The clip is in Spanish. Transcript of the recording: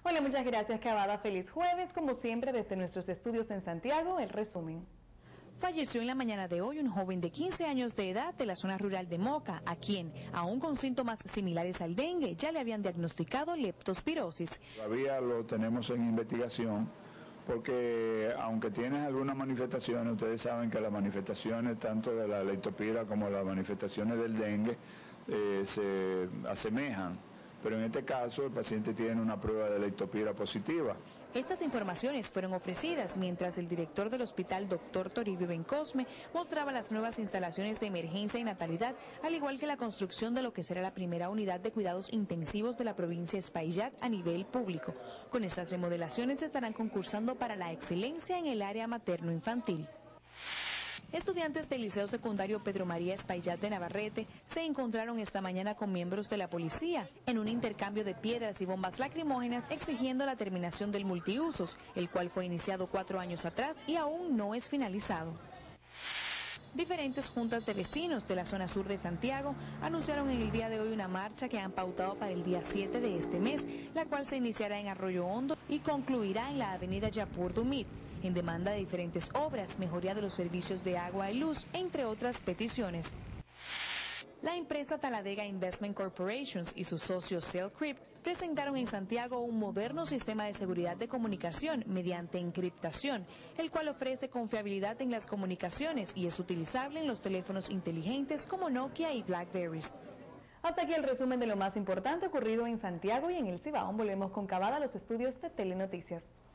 Hola, muchas gracias, Cavada. Feliz jueves. Como siempre, desde nuestros estudios en Santiago, el resumen. Falleció en la mañana de hoy un joven de 15 años de edad de la zona rural de Moca, a quien, aún con síntomas similares al dengue, ya le habían diagnosticado leptospirosis. Todavía lo tenemos en investigación porque aunque tiene algunas manifestaciones, ustedes saben que las manifestaciones tanto de la leptospira como las manifestaciones del dengue se asemejan, pero en este caso el paciente tiene una prueba de leptospira positiva. Estas informaciones fueron ofrecidas mientras el director del hospital, Dr. Toribio Bencosme, mostraba las nuevas instalaciones de emergencia y natalidad, al igual que la construcción de lo que será la primera unidad de cuidados intensivos de la provincia de Espaillat a nivel público. Con estas remodelaciones estarán concursando para la excelencia en el área materno-infantil. Estudiantes del Liceo Secundario Pedro María Espaillat de Navarrete se encontraron esta mañana con miembros de la policía en un intercambio de piedras y bombas lacrimógenas exigiendo la terminación del multiusos, el cual fue iniciado 4 años atrás y aún no es finalizado. Diferentes juntas de vecinos de la zona sur de Santiago anunciaron en el día de hoy una marcha que han pautado para el día 7 de este mes, la cual se iniciará en Arroyo Hondo y concluirá en la avenida Yapur Dumit, en demanda de diferentes obras, mejoría de los servicios de agua y luz, entre otras peticiones. La empresa Taladega Investment Corporations y su socio Cellcrypt presentaron en Santiago un moderno sistema de seguridad de comunicación mediante encriptación, el cual ofrece confiabilidad en las comunicaciones y es utilizable en los teléfonos inteligentes como Nokia y Blackberries. Hasta aquí el resumen de lo más importante ocurrido en Santiago y en el Cibao. Volvemos con Cavada a los estudios de Telenoticias.